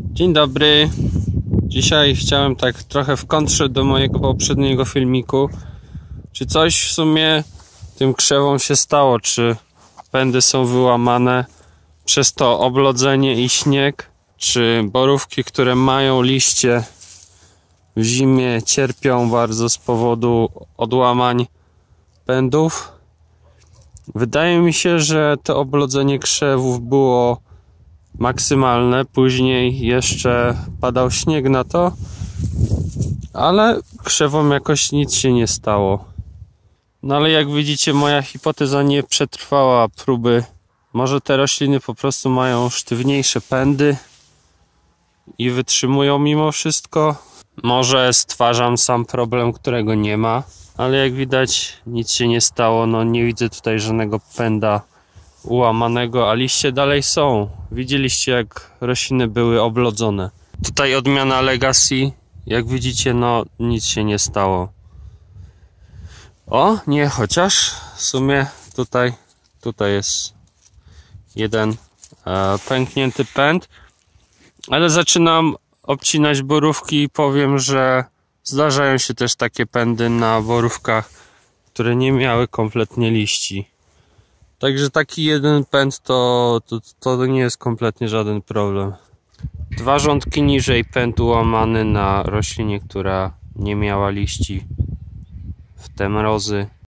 Dzień dobry. Dzisiaj chciałem tak trochę w kontrze do mojego poprzedniego filmiku. Czy coś w sumie tym krzewom się stało? Czy pędy są wyłamane przez to oblodzenie i śnieg? Czy borówki, które mają liście w zimie, cierpią bardzo z powodu odłamań pędów? Wydaje mi się, że to oblodzenie krzewów było maksymalne, później jeszcze padał śnieg na to, ale krzewom jakoś nic się nie stało. No ale jak widzicie, moja hipoteza nie przetrwała próby. Może te rośliny po prostu mają sztywniejsze pędy i wytrzymują mimo wszystko. Może stwarzam sam problem, którego nie ma, ale jak widać nic się nie stało. No nie widzę tutaj żadnego pęda ułamanego, a liście dalej są. Widzieliście, jak rośliny były oblodzone. Tutaj odmiana Legacy, jak widzicie, no nic się nie stało. O, nie, chociaż w sumie tutaj jest jeden pęknięty pęd, ale zaczynam obcinać borówki i powiem, że zdarzają się też takie pędy na borówkach, które nie miały kompletnie liści. Także taki jeden pęd to nie jest kompletnie żaden problem. 2 rządki niżej pęd ułamany na roślinie, która nie miała liści w te mrozy.